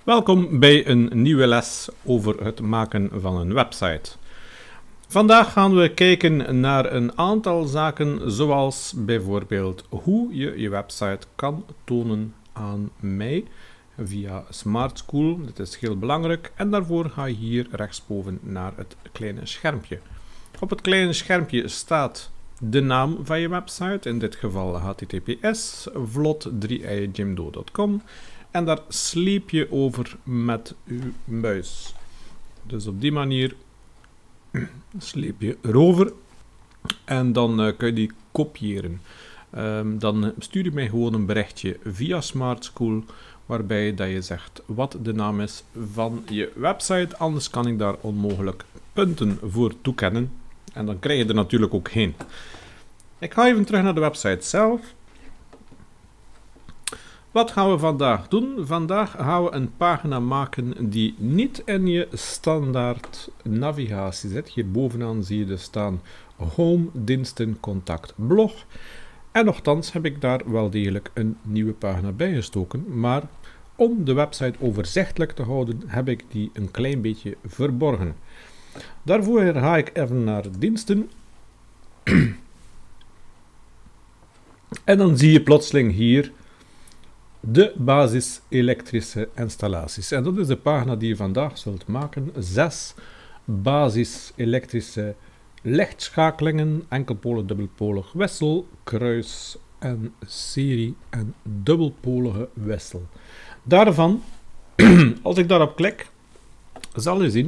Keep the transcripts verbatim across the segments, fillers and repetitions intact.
Welkom bij een nieuwe les over het maken van een website. Vandaag gaan we kijken naar een aantal zaken, zoals bijvoorbeeld hoe je je website kan tonen aan mij via Smart School. Dit is heel belangrijk en daarvoor ga je hier rechtsboven naar het kleine schermpje. Op het kleine schermpje staat de naam van je website, in dit geval h t t p s vlot drie i jimdo punt com. En daar sleep je over met uw muis. Dus op die manier sleep je erover en dan uh, kun je die kopiëren. Um, dan stuur je mij gewoon een berichtje via Smart School waarbij dat je zegt wat de naam is van je website. Anders kan ik daar onmogelijk punten voor toekennen. En dan krijg je er natuurlijk ook geen. Ik ga even terug naar de website zelf. Wat gaan we vandaag doen? Vandaag gaan we een pagina maken die niet in je standaard navigatie zit. Hier bovenaan zie je dus staan Home, Diensten, Contact, Blog. En nochtans heb ik daar wel degelijk een nieuwe pagina bij gestoken. Maar om de website overzichtelijk te houden, heb ik die een klein beetje verborgen. Daarvoor ga ik even naar Diensten. En dan zie je plotseling hier de basis elektrische installaties. En dat is de pagina die je vandaag zult maken. Zes basis elektrische lichtschakelingen, enkelpolig, dubbelpolig wissel, kruis en serie en dubbelpolige wissel. Daarvan, als ik daarop klik, zal je zien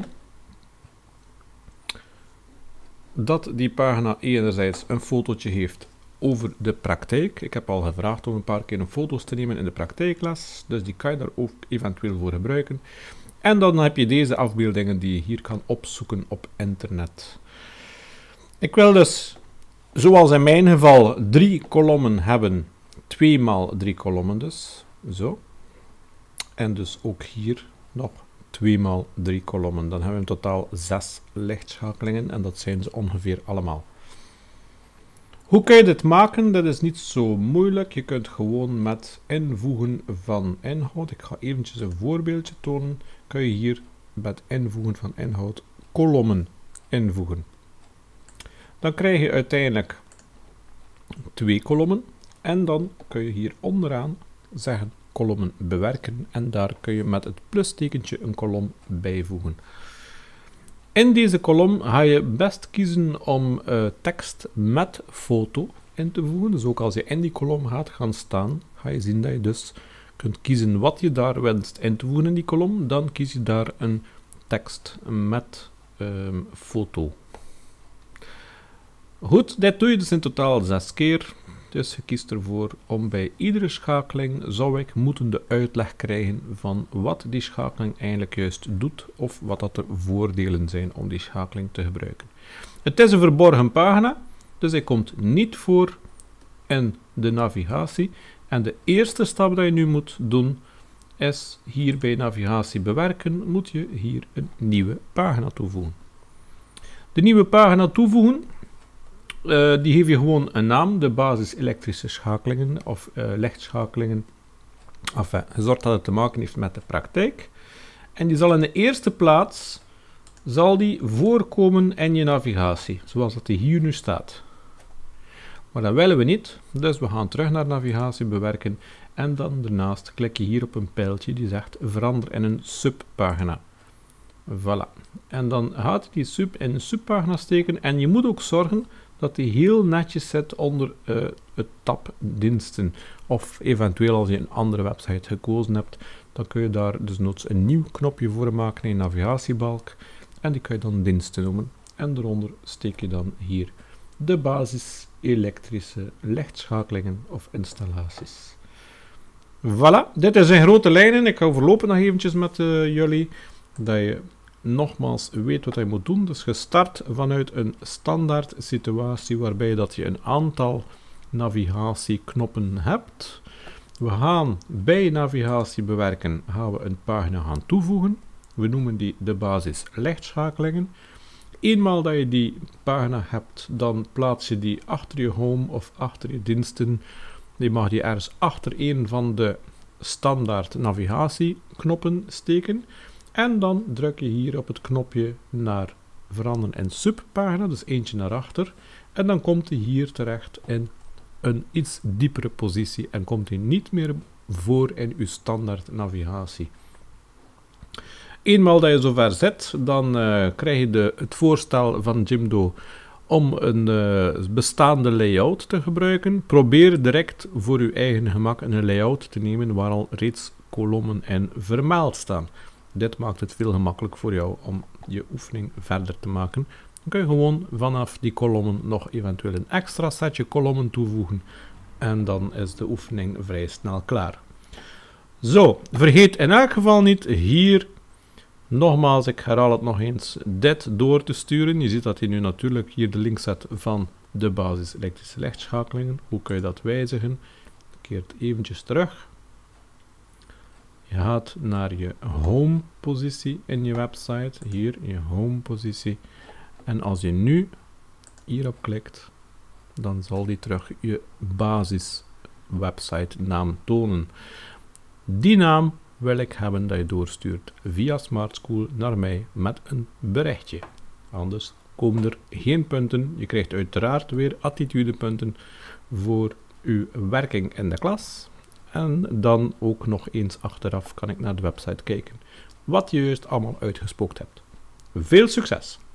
dat die pagina enerzijds een fotootje heeft over de praktijk. Ik heb al gevraagd om een paar keer een foto's te nemen in de praktijkles, dus die kan je daar ook eventueel voor gebruiken. En dan heb je deze afbeeldingen die je hier kan opzoeken op internet. Ik wil dus, zoals in mijn geval, drie kolommen hebben, twee maal drie kolommen dus, zo. En dus ook hier nog twee maal drie kolommen. Dan hebben we in totaal zes lichtschakelingen en dat zijn ze ongeveer allemaal. Hoe kun je dit maken? Dat is niet zo moeilijk. Je kunt gewoon met invoegen van inhoud. Ik ga eventjes een voorbeeldje tonen. Kun je hier met invoegen van inhoud kolommen invoegen. Dan krijg je uiteindelijk twee kolommen. En dan kun je hier onderaan zeggen kolommen bewerken. En daar kun je met het plustekentje een kolom bijvoegen. In deze kolom ga je best kiezen om uh, tekst met foto in te voegen. Dus ook als je in die kolom gaat gaan staan, ga je zien dat je dus kunt kiezen wat je daar wenst in te voegen in die kolom. Dan kies je daar een tekst met um, foto. Goed, dit doe je dus in totaal zes keer. Dus je kiest ervoor om bij iedere schakeling zou ik moeten de uitleg krijgen van wat die schakeling eigenlijk juist doet of wat dat er voordelen zijn om die schakeling te gebruiken. Het is een verborgen pagina, dus hij komt niet voor in de navigatie. En de eerste stap dat je nu moet doen is hier bij navigatie bewerken, moet je hier een nieuwe pagina toevoegen. De nieuwe pagina toevoegen. Uh, die geef je gewoon een naam, de basis elektrische schakelingen of uh, lichtschakelingen. Enfin, zorg dat het te maken heeft met de praktijk. En die zal in de eerste plaats zal die voorkomen in je navigatie, zoals dat die hier nu staat. Maar dat willen we niet, dus we gaan terug naar navigatie bewerken en dan daarnaast klik je hier op een pijltje die zegt verander in een subpagina. Voilà. En dan gaat die sub in een subpagina steken en je moet ook zorgen dat die heel netjes zit onder uh, het tab diensten. Of eventueel als je een andere website gekozen hebt, dan kun je daar dus noods een nieuw knopje voor maken in je navigatiebalk. En die kun je dan diensten noemen. En daaronder steek je dan hier de basis elektrische lichtschakelingen of installaties. Voilà, dit is in grote lijnen. Ik ga overlopen nog eventjes met uh, jullie, dat je nogmaals weet wat je moet doen. Dus je start vanuit een standaard situatie waarbij dat je een aantal navigatieknoppen hebt. We gaan bij navigatie bewerken, gaan we een pagina gaan toevoegen. We noemen die de basis lichtschakelingen. Eenmaal dat je die pagina hebt, dan plaats je die achter je home of achter je diensten. Die mag je ergens achter een van de standaard navigatieknoppen steken. En dan druk je hier op het knopje naar veranderen in subpagina, dus eentje naar achter. En dan komt hij hier terecht in een iets diepere positie en komt hij niet meer voor in uw standaard navigatie. Eenmaal dat je zover zit, dan uh, krijg je de, het voorstel van Jimdo om een uh, bestaande layout te gebruiken. Probeer direct voor uw eigen gemak een layout te nemen waar al reeds kolommen in vermeld staan. Dit maakt het veel gemakkelijker voor jou om je oefening verder te maken. Dan kun je gewoon vanaf die kolommen nog eventueel een extra setje kolommen toevoegen. En dan is de oefening vrij snel klaar. Zo, vergeet in elk geval niet hier, nogmaals, ik herhaal het nog eens, dit door te sturen. Je ziet dat hij nu natuurlijk hier de link zet van de basis elektrische lichtschakelingen. Hoe kun je dat wijzigen? Keert eventjes terug. Je gaat naar je home positie in je website, hier je home positie. En als je nu hierop klikt, dan zal die terug je basis website naam tonen. Die naam wil ik hebben dat je doorstuurt via Smart School naar mij met een berichtje. Anders komen er geen punten. Je krijgt uiteraard weer attitudepunten voor uw werking in de klas. En dan ook nog eens achteraf kan ik naar de website kijken wat je juist allemaal uitgespookt hebt. Veel succes!